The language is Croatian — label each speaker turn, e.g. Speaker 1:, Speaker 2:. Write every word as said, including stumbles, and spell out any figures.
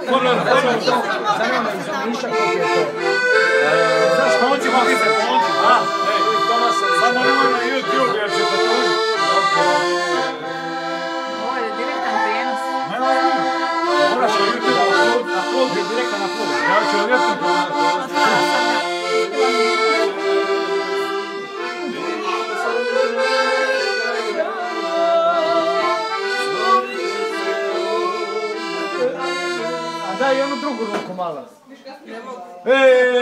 Speaker 1: Zanima me iz Omiša koliko je to.
Speaker 2: Znaš, pomoći, mogu se pomoći. Samo nemoj na YouTube jer će potužiti.
Speaker 3: Ovo je direktan prijenos.
Speaker 2: Moraš na YouTube, upload je direktan upload. Ja ću odvjetno pomoći.
Speaker 1: A daj onu drugu ruku malo.
Speaker 2: Eee!